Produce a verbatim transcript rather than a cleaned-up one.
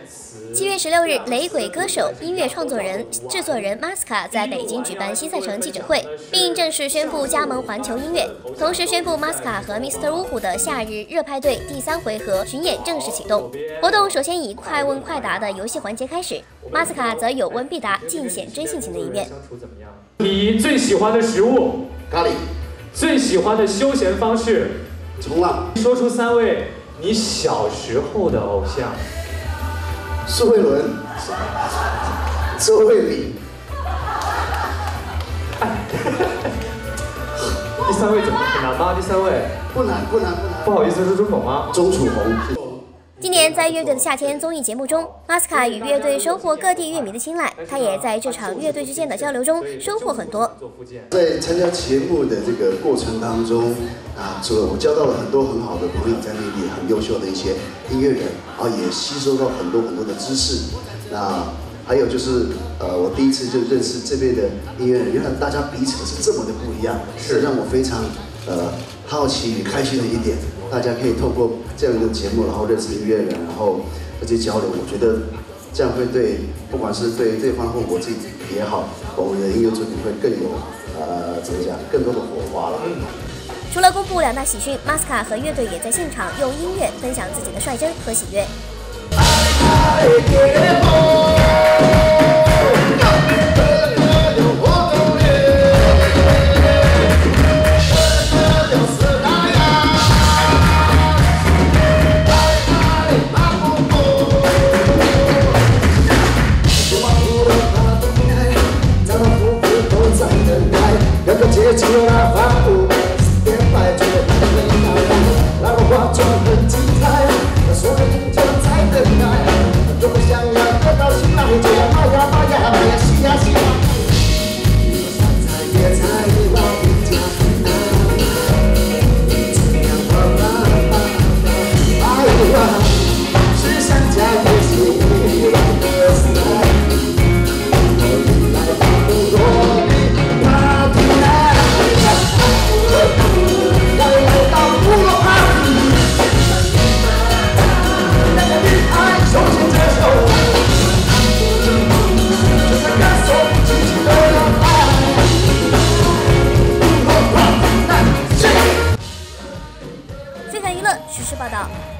七月十六日，雷鬼歌手、音乐创作人、制作人 Masca 在北京举办新赛程记者会，并正式宣布加盟环球音乐，同时宣布 Masca 和 mister 呜呼的夏日热派对第三回合巡演正式启动。活动首先以快问快答的游戏环节开始 ，Masca 则有问必答，尽显真性情的一面。 你最喜欢的食物？ 咖喱。 最喜欢的休闲方式？ 冲浪。 说出三位你小时候的偶像。 苏慧伦、周慧敏。 第三位怎么很难吗？第三位不难不难不难。 不好意思，是钟总吗？ 钟楚红。 今年在《乐队的夏天》综艺节目中 ，Masca 与乐队收获各地乐迷的青睐，他也在这场乐队之间的交流中收获很多。 在参加节目的这个过程当中，啊，除了我交到了很多很好的朋友，在内地很优秀的一些音乐人，啊，也吸收到很多很多的知识。那还有就是，呃，我第一次就认识这边的音乐人，原来大家彼此是这么的不一样，是让我非常呃好奇与开心的一点。大家可以透过这样的节目，然后认识音乐人，然后这些交流，我觉得这样会对不管是对对方或我自己也好，我们的音乐作品会更有呃怎么讲，更多的火花了。 除了公布两大喜讯 ，Masca 和乐队也在现场用音乐分享自己的率真和喜悦。最感娱乐实时报道。